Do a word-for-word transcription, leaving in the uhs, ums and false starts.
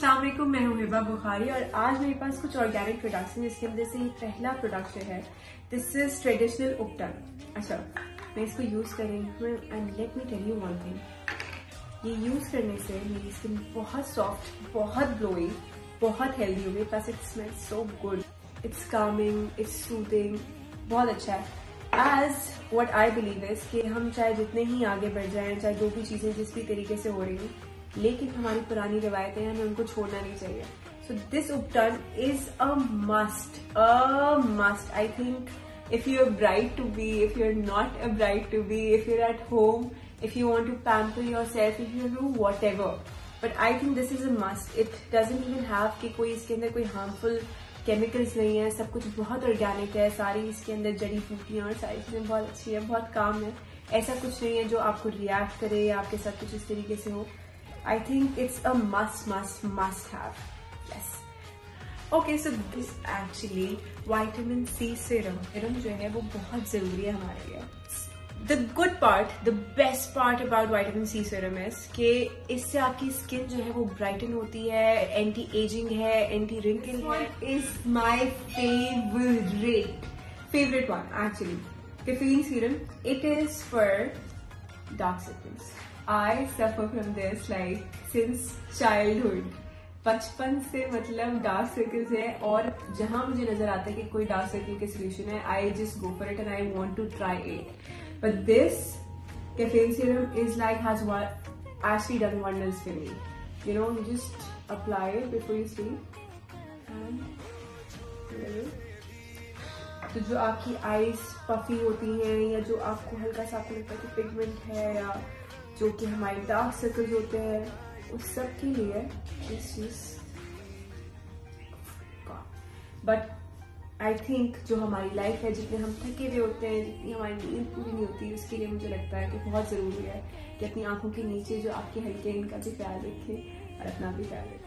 अस्सलाम वालेकुम, मैं हूँ हिबा बुखारी और आज मेरे पास कुछ ऑर्गेनिक प्रोडक्ट्स हैं जिसकी वजह से ये पहला प्रोडक्ट है। This is traditional ubtan. अच्छा, मैं इसको यूज कर रही हूँ and let me tell you one thing, ये यूज करने से मेरी स्किन बहुत सॉफ्ट, बहुत ग्लोइंग, बहुत हेल्दी हो गई। Plus it smells so good, it's calming, it's soothing, बहुत अच्छा है। As what I believe is कि हम चाहे जितने ही आगे बढ़ जाएं, चाहे जो भी चीजें जिस भी तरीके से हो रही हैं, लेकिन हमारी पुरानी रवायतें हैं, हमें उनको छोड़ना नहीं चाहिए। So this ubtan is a must, a must. I think if you're bright to be, if you're not a bright to be, if you're at home, if you want to pamper yourself, if you do whatever, but I think this is a must. It doesn't even have कि कोई इसके अंदर कोई harmful chemicals नहीं है, सब कुछ बहुत ऑर्गेनिक है, सारी इसके अंदर जड़ी बूटियां और सारी चीजें बहुत अच्छी है, बहुत काम है। ऐसा कुछ नहीं है जो आपको रिएक्ट करे या आपके साथ कुछ इस तरीके से हो। I think it's a must, must, must have. Yes. Okay, so this actually vitamin C serum. Serum जो है वो बहुत जरूरी है हमारे लिए। The good part, the best part about vitamin C serum is कि इससे आपकी स्किन जो है वो ब्राइटन होती है, एंटी एजिंग है, एंटी रिंकल है। Is my favorite, favorite one actually. Caffeine serum. It is for dark circles. I suffer from this like since childhood. बचपन से मतलब डार्क सर्कल्स है और जहां मुझे नजर आता है कि कोई डार्क सर्कल के सोल्यूशन है, I just go for it and I want to try it. But this caffeine serum is like has actually done wonders for me. You know, you just apply it before you sleep and तो जो आपकी eyes puffy होती हैं या जो आपको हल्का सा आपको लगता है कि पिगमेंट है या जो कि हमारे डार्क सर्कल्स होते हैं, उस सब के लिए this is but I think जो हमारी लाइफ है, जितने हम थके हुए होते हैं, जितनी हमारी नींद पूरी नहीं होती, उसके लिए मुझे लगता है कि बहुत जरूरी है कि अपनी आंखों के नीचे जो आपके हल्के, इनका भी ख्याल रखें और अपना भी ख्याल रखें।